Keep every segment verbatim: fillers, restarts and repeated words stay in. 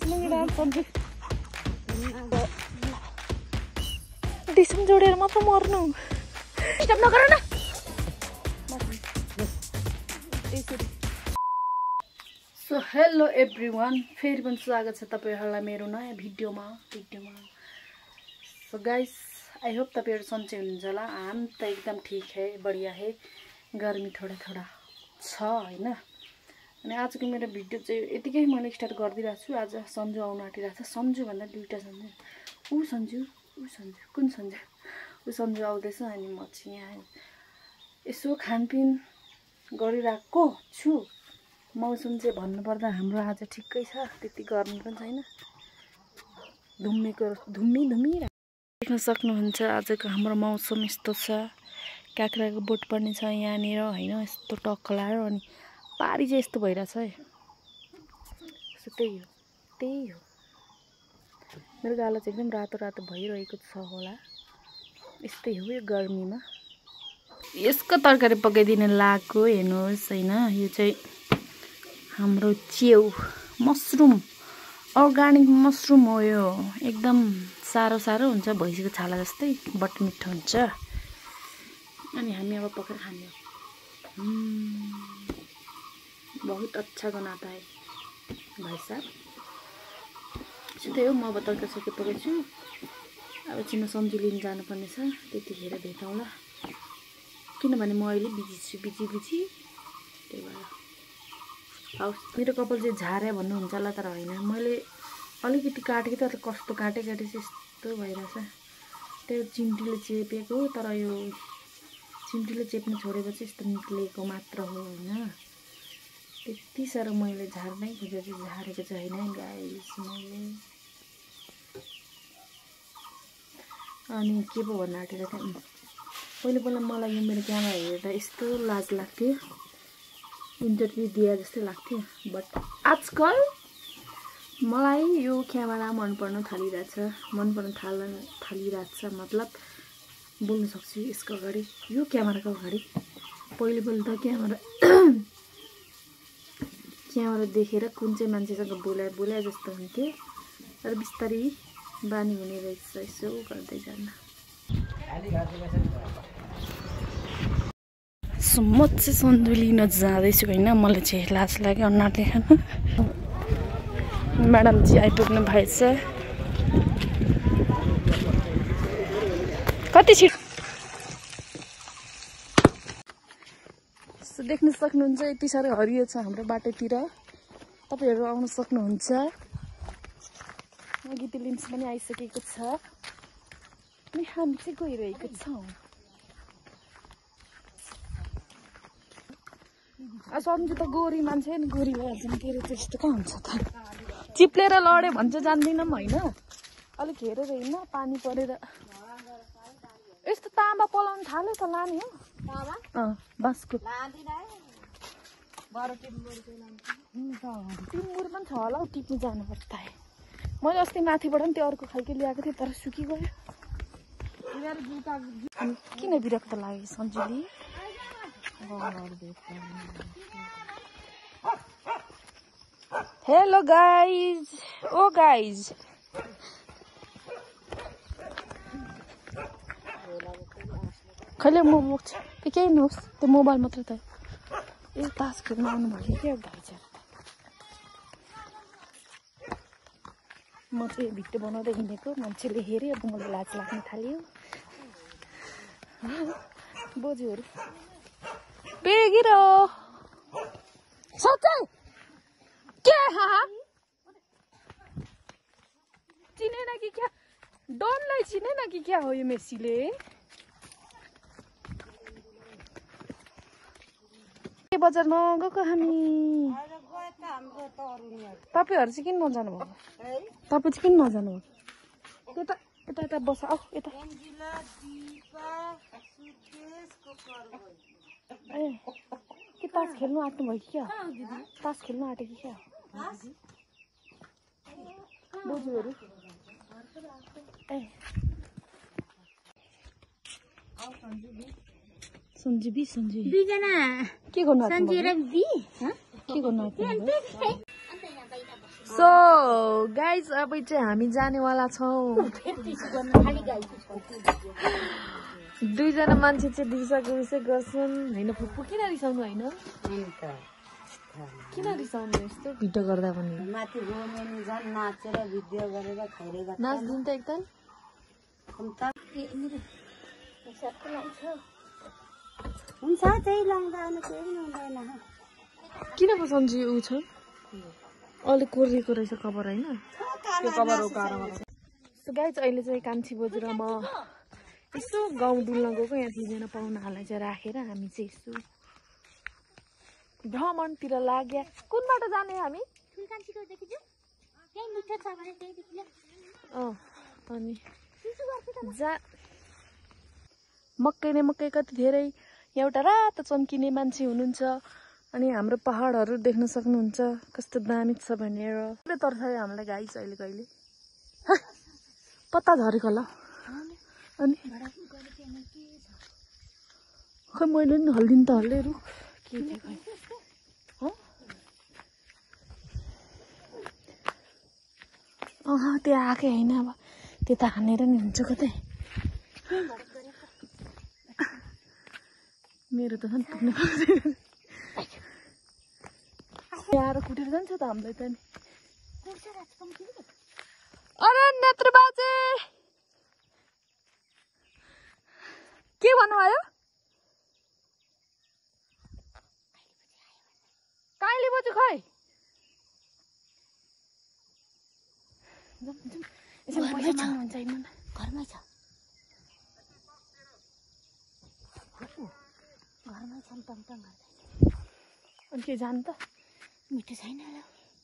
डिसम जोडेर मात्र मर्नु स्टप नगर न सो हेलो एभ्रीवन फेरि पनि स्वागत छ तपाईहरुलाई मेरो नयाँ भिडियोमा भिडियोमा सो गाइस आई होप तपाईहरु सन्चै हुनुहुन्छ होला हम त एकदम ठीक है बढिया है गर्मी थोडा थोडा छ हैन अनि आजको मेरो भिडियो चाहिँ यतिकै मैले स्टार्ट गर्दिरहेको छु आज सन्जु आउन आँटिरहेको छ सन्जु भन्दा दुईटा सन्जु उ सन्जु उ सन्जु कुन सन्जु उ सन्जु आउँदैछ अनि म चाहिँ यहाँ यसो खानपिन गरिरहेको छु मौसम चाहिँ भन्नुपर्दा हाम्रो आज ठिकै छ त्यति गर्मी पनि छैन धुम्मीको धुम्मी धुम्मी देख्न सक्नुहुन्छ आजको हाम्रो मौसम यस्तो छ काक्राको बोट पर्ने छ यहाँनिर हैन यस्तो टक्क लायो अनि पारी चाहिँ यस्तो भइरहेछ है सो त्यही हो त्यही हो मेरो गाला चाहिँ एकदम रातो रातो भइरहेको छ होला यस्तै हो यो गर्मीमा यसको तरकारी पकाइदिने लाको हेर्नुहोस् हैन यो चाहिँ हाम्रो च्याउ मसरुम अर्गानिक मसरुम हो यो एकदम सारो सारो हुन्छ भैँसीको छाला जस्तै बट मिठो हुन्छ अनि हामी अब पकाएर खाने हो बहुत अच्छा बनाता है भाइ साहब त्यही हो म अब तरकारी सके पकाउँछु अब चाहिँ म सन्जु लिन जानुपर्ने छ त्यतिखेर भेटौँला किनभने म अहिले बिजी छु बिजी बिजी त्यही भएर हवस् मेरो कपाल चाहिँ झारे भन्नुहुन्छ होला तर होइन मैले अलिकति काटेको तर कस्तो काटे काटे चाहिँ यस्तो भइरहेछ त्यो चिम्टीले चेपेको तर यो चिम्टीले चेप्नु छोडेपछि यस्तो निक्लेको मात्र हो होइन त्यति साह्रो मैले झार्नै खोजेको चाहिँ झारेको चाहिँ होइन गाइस मैले अनि के पो भन्न आँटेको थिएँ पहिला पहिला मलाई यो मेरो क्यामेरा हेर्दा यस्तो लाज लाग्थ्यो इन्टरभ्यू दिए जस्तै लाग्थ्यो बट आजकल मलाई यो क्यामेरा मन पर्न थालिरहेछ मन पर्न थाल्न थालिरहेछ मतलब बोल्न सक्छु यसको अगाडि यो क्यामेराको अगाडि पहिले पहिले त क्यामेरा क्यामेरा देखेर कुन चाहिँ मान्छेसँग बोलाए बोलाए जस्तो हुन्थ्यो तर बिस्तारै बानी हुने रहेछ यसो गर्दै जान सो म चाहिँ सन्जु लिन जाँदैछु होइन मलाई चाहिँ लाज लाग्यो अनुहार देखाउन म्याडम चाहिँ आइपुग्नु भएछ कति छिटो सो देख्न सक्नुहुन्छ यति साह्रो हरियो छ हाम्रो बाटोतिर तपाईँहरू आउन सक्नुहुन्छ गीती लिन्स पनि आइसकेको छ अनि हामी चाहिँ गइरहेको छौँ सन्जु त गोरी मान्छे नि गोरी भइहाल्छ नि के त्यस्तो कहाँ हुन्छ त चिप्लेर लड्यो भन्छ जान्दिनँ होइन अलिक हेरेर होइन पानी परेर यस्तो ताँबा पलाउनु थाल्यो त लाने हो अँ बाँसको टिम्बुर पनि छ होला हौ टिप्नु जानुपर्छ त मैले अस्ति माथिबाट पनि त्यो अर्को खालको ल्याएको थिएँ तर सुकिगयो किन विरक्त लाग्यो सन्जुली हेलो गाइज ओ गाइज खैले म बोक्छ केही नहोस् त्यो मोबाइल मात्र त ए तास खेल्न आउनुभयो क्या भाइ चाहिँ म चाहिँ भिडियो बनाउँदै हिँडेको मान्छेले हेऱ्यो अब मलाई लाज लाग्न थाल्यो बोजूहरू बेगिरो सच्चै के हा चिनेन कि क्या डनलाई चिनेन कि क्या हो यो मेसीले बजार नगएको हामी तपाईँहरू चाहिँ किन नजानु भएको तपाईँ चाहिँ किन नजानु भएको यता यता यता बस आऊ यता ए के तास खेल्नु आँट्नु भयो कि क्या तास खेल्नु आँट्यो कि क्या बोजूहरू ए सन्जीवी सन्जीवी दुईजना के गर्नु सन्जी र बी के गर्नु सो सो गाइज अब चाहिँ हामी जानेवाला छौँ। दुईजना मान्छे चाहिँ दिइसके पछि गर्छन् होइन। फुपू किन रिसाउनु होइन? किन रिसाउनु यस्तो भिडियो गर्दा पनि? माथि गोमेनी झन् नाचेर भिडियो गरेर खाइरहेको नाच्दिनु त एकताल। हुन्छ त्यही लाउँदा अनि केही पनि हुँदैन। किन पो सन्जी ऊ छ अलिक कोरिएको रहेछ कभर होइन? त्यो कभर हो कारण। सो गाइज अहिले चाहिँ कान्छी बोजू र म यसो गाउँ डुल्न गएको। यहाँ तिनजना पाहुनाहरूलाई चाहिँ राखेर हामी चाहिँ यसो भ्रमणतिर लाग्यो। कुन बाटो जाने हामी? अँ अनि जा मकै नै मकै कति धेरै एउटा रातो चम्किने मान्छे हुनुहुन्छ। अनि हाम्रो पहाडहरू देख्न सक्नुहुन्छ कस्तो दामी छ भनेर। तर्सायो हामीलाई गाइस अहिले कहिले पत्ता झरेको ल। अनि खै मैले नि हल्दिनु त हल्दै रुख के थियो खै। अँ त्यहाँ आएकै होइन अब त्यता हानेर नि हुन्छ कतै। मेरो त झन् पुग्नु आएर कुटेर जान्छ त हामीलाई त नि। अरे नेत्र बाजे के भन्नुभयो? काइली बोजू खै घरमै छ घरमै छन् टङटङ गर्दै। अनि के जानु त? मिठो छैन ल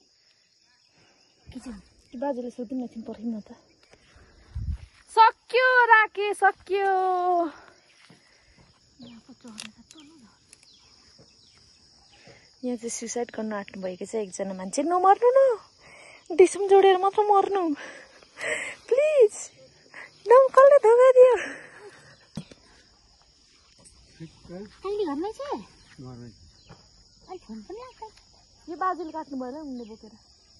के छ? बाजेले सोधिन् न तिमी पर्खिन त। सक्यो राके सक्यो। यहाँ चाहिँ सुसाइड गर्न आँट्नु भएको छ एकजना मान्छे। नमर्नु न, डिसम जोडेर मात्र मर्नु प्लिज। नङ्कलले धोका दियो। अहिले घरमै छ? अहिले फोन पनि आएको। यो बाजेले काट्नु भयो होला उनले बोकेर।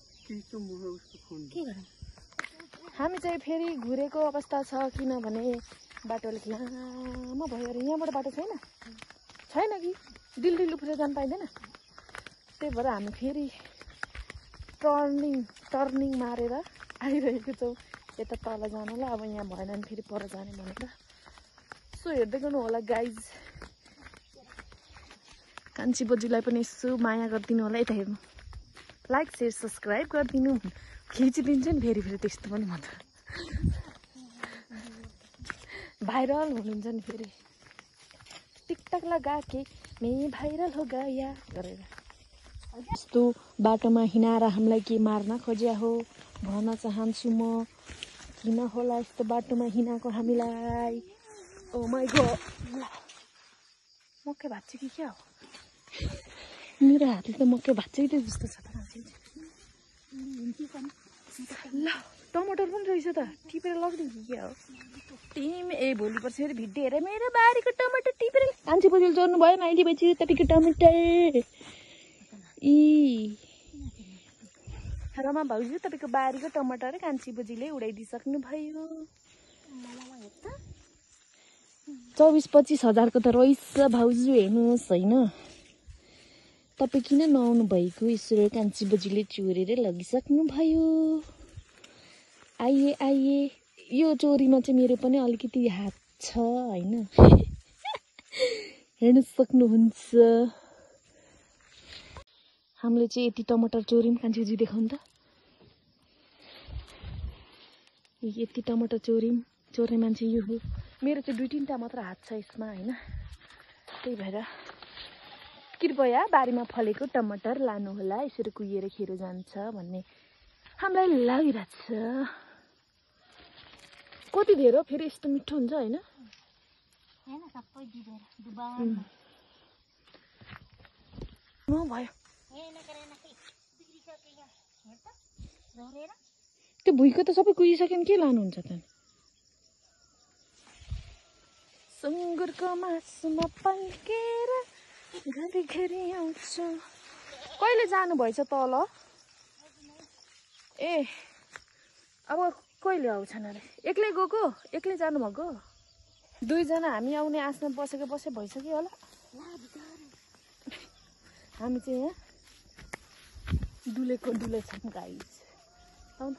के गरौँ? हामी चाहिँ फेरि घुरेको अवस्था छ किनभने बाटो अलिक लामो भयो अरे। यहाँबाट बाटो छैन छैन कि दिल्ली लुफेर जानु पाइँदैन। त्यही भएर हामी फेरि टर्निङ टर्निङ मारेर आइरहेको छौँ यता तल जानलाई। अब यहाँ भएन भने फेरि पर जाने भनेर। सो हेर्दै गर्नु होला गाइज। कान्छी बोजूलाई पनि यसो माया गरिदिनु होला। यता हेर्नु, लाइक सेयर सब्सक्राइब गरिदिनु। खिचिदिन्छ नि फेरि फेरि त्यस्तो पनि म त भाइरल हुनुहुन्छ नि फेरि। टिकटक लगा के मैं भाइरल हो गया गरेर। यस्तो बाटोमा हिँडाएर हामीलाई के मार्न खोज्या हो भन्न चाहन्छु म। किन होला यस्तो बाटोमा हिँडाएको हामीलाई? ओ माइ गॉड मकै भाँच्यो कि क्या हो? मेरो हातले त मकै भाँचेकै जस्तो छ त मान्छे। ल टमाटर पनि रहेछ त टिपेर लग्ने कि क्या हो? तिमी ए भोलि पर्सि फेरि भिडियो हेरेर मेरो बारीको टमाटर टिपेर कान्छी बोजूले जोड्नु भयो माइली बोजू तपाईँको टमाटर। इ रमा भाउजू तपाईँको बारीको टमाटर कान्छी बोजूले उडाइदिइसक्नु भयो। चौबिस पच्चिस हजारको त रहेछ भाउजू हेर्नुहोस् होइन। तपाईँ किन नआउनु भएको? यसो कान्छी बोजूले चोरेर लगिसक्नु भयो। आइए आइए। यो चोरीमा चाहिँ मेरो पनि अलिकति हात छ होइन। हेर्नु सक्नुहुन्छ हामीले चाहिँ यति टमाटर चोर्यौँ। कान्छी बोजू देखाउनु त। यति टमाटर चोर्यौँ। चोर्ने मान्छे यो हो। मेरो चाहिँ दुई तिनवटा मात्र हात छ यसमा होइन। त्यही भएर कृपया बारीमा फलेको टमाटर लानुहोला। यसरी कुहिएर खेरो जान्छ भन्ने हामीलाई लागिरहेछ। कति धेरै फेरि यस्तो मिठो हुन्छ होइन? भयो त्यो भुइँको त सबै कुहिसक्यो नि के लानुहुन्छ त? सुँगुरको मासुमा पल्केर घरिघरि आउँछ। कहिले जानु भएछ तल? ए अब कहिले आउँछन् अरे एक्लै गएको एक्लै जानुभएको दुईजना हामी आउने आसमा बसेको बसे भइसक्यो होला हामी चाहिँ यहाँ डुलेको डुले छौँ गाइस आउनु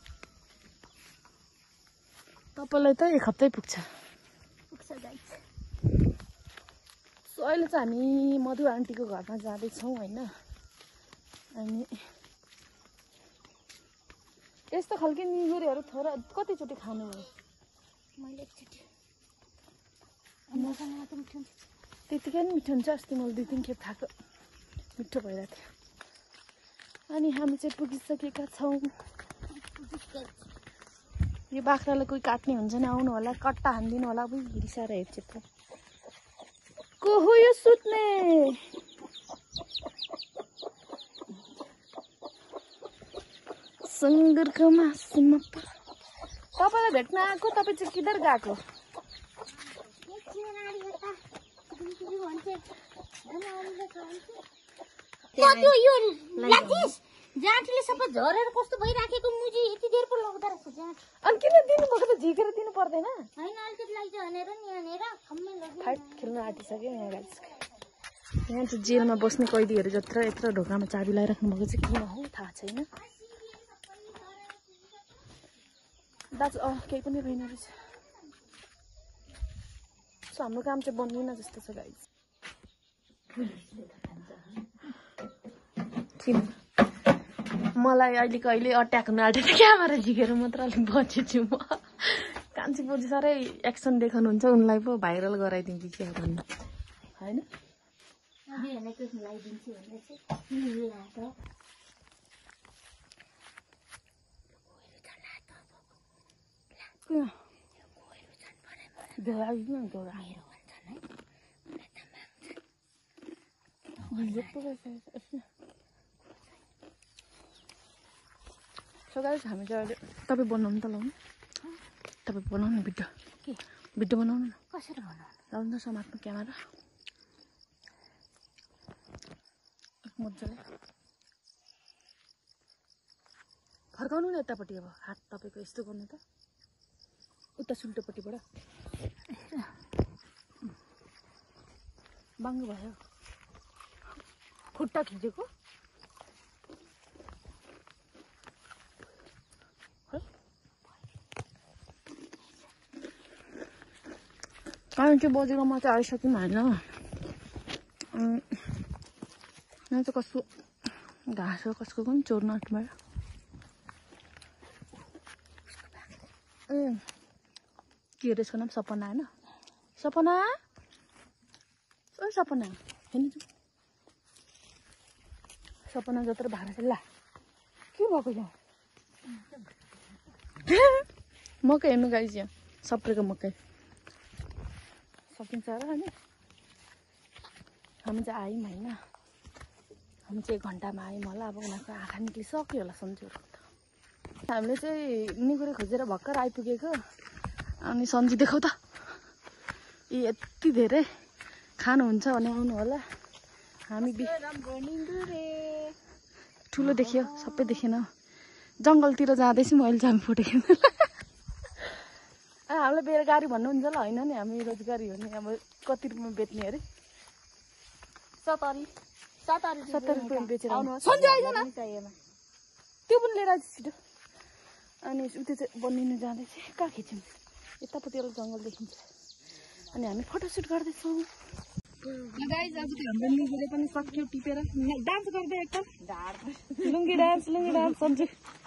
तपाईँलाई त एक हप्तै पुग्छ पुग्छ गाइस सो अहिले चाहिँ हामी मधु आन्टीको घरमा जाँदैछौँ होइन अनि यस्तो खालको निगुरेहरू थोरै कतिचोटि खानुभयो मैले एकचोटि त्यतिकै नि मिठो हुन्छ अस्ति मैले दुई तिन खेप खाएको मिठो भइरहेको थियो अनि हामी चाहिँ पुगिसकेका छौँ यो बाख्रालाई कोही काट्ने हुन्छ नि आउनु होला कट्टा हानिदिनु होला अब रिसाएर हेर्छ त को हो यो सुत्ने सुँगुरको मासुमा तपाईँलाई भेट्न आएको तपाईँ चाहिँ किधर गएको जाँटीले सबै झरेर कस्तो भइराखेको मुजी यति देर पो लाग्दो रहेछ जाँटी अनि किन दिनुभएको त झिकेर दिनु पर्दैन होइन अलिकति लाग्छ भनेर नि यहाँनिर खम्मै लग्यो फाइट खेल्न आँटिसक्यो यहाँ गाइस यहाँ चाहिँ जेलमा बस्ने कैदीहरू जत्र यत्रो ढोकामा चाबी लगाइराख्नु भएको चाहिँ किन हो थाहा छैन दाजु अँ केही पनि रहेन रहेछ सो हाम्रो काम चाहिँ बन्दैन जस्तो छ गाइस किन मलाई अहिलेको अहिले अट्याक हुन आँटेर क्यामेरा झिकेर मात्र अलिक बचेछु म कान्छी बोजू साह्रै एक्सन देखाउनुहुन्छ उनलाई पो भाइरल गराइदिन्छु क्या भन्नु होइन लगाइदिन्छु भनेर चाहिँ सो गाइस हामी चाहिँ अहिले तपाईँ बनाउनु त लाउनु तपाईँ बनाउनु भिडियो के भिडियो बनाउनु न कसरी बनाउनु लाउनु त समात्नु क्यामेरा मजाले फर्काउनु न यतापट्टि अब हात तपाईँको यस्तो गर्नु त उता सुल्टोपट्टिबाट बाङ्गो भयो खुट्टा खिचेको अनि त्यो बजेकोमा चाहिँ आइसक्यौँ होइन यहाँ चाहिँ कसको घाँस हो कसको पनि चोर्न आँट्नुभयो ए के अरे यसको नाम सपना होइन सपना ओ सपना हेर्नु जाउँ सपना जत्रो भएको छ ला के भएको छ मकै हेर्नु गाइस यहाँ सप्रेको मकै सकिन्छ र अनि हामी चाहिँ आयौँ होइन हामी चाहिँ एक घन्टामा आयौँ होला अब उनीहरूको आँखा निक्लिसक्यो होला सन्चुर हामीले चाहिँ निगुरे खोजेर भर्खर आइपुगेको अनि सन्जी देखाउ त यी यति धेरै खानुहुन्छ भने आउनु होला हामी ठुलो देखियो सबै देखेन जङ्गलतिर जाँदैछु मैले चाहिँ हामी फोटो खिच्नु हामीलाई बेरोजगारी भन्नुहुन्छ ल होइन नि हामी रोजगारी हो नि अब कति रुपियाँमा बेच्ने अरे सत्तरी सत्तरी सत्तरी रुपियाँमा बेचेर चाहिएन त्यो पनि लिएर आएछ छिटो अनि उयो चाहिँ बनिनु जाँदैछ कहाँ खिच्यौँ यतापट्टि एउटा जङ्गल देखिन्छ अनि हामी फोटोसुट गर्दैछौँ गाइस आज त हाम्रो निगुरे पनि सक्यो टिपेर डान्स गर्दै एकदम लुङ्गी डान्स लुङ्गी डान्स सन्चु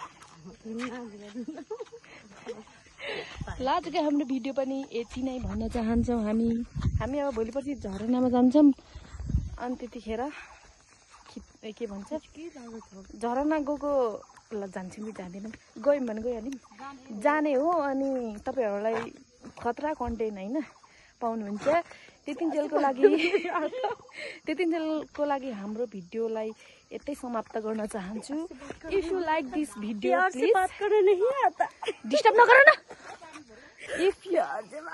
ल आजको हाम्रो भिडियो पनि यति नै भन्न चाहन्छौँ हामी हामी अब भोलि पर्सि झरनामा जान्छौँ अनि त्यतिखेर के भन्छ झरना गएको ल जान्छौँ कि जाँदैनौँ गयौँ भने गइहाल्यौँ जाने हो अनि तपाईँहरूलाई खतरा कन्टेन्ट होइन पाउनुहुन्छ त्यतिन्जेलको लागि त्यतिन्जेलको लागि हाम्रो भिडियोलाई यतै समाप्त गर्न चाहन्छु if you like this video please disturb नगर न if you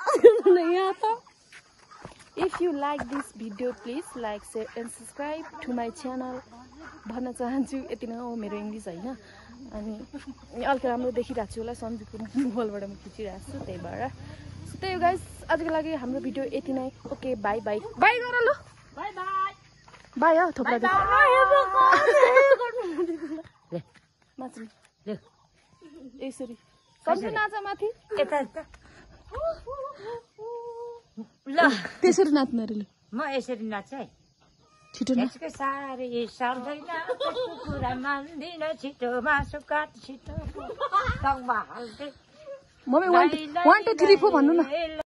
if you like this video please like share and subscribe to my channel भन्न चाहन्छु यति नै हो मेरो इङ्ग्लिस होइन अनि अलिक राम्रो देखिरहेको छु होला सन्जुको मोबाइलबाट म खिचिरहेको छु त्यही भएर सो त्यही हो गाइस आजको लागि हाम्रो भिडियो यति नै ओके बाई बाई बाई गर ल बाई बाई बाई हो थोप्रा नाच्नु यसरी सन्जु नाच माथि यता ल त्यसरी नाच्नु अरे ल म यसरी नाच्छ है छिटो नाच यसको साह्रै सर्दैन त्यसको कुरा मान्दिन छिटो मासु काट छिटो mummy one one two three four भन्नु न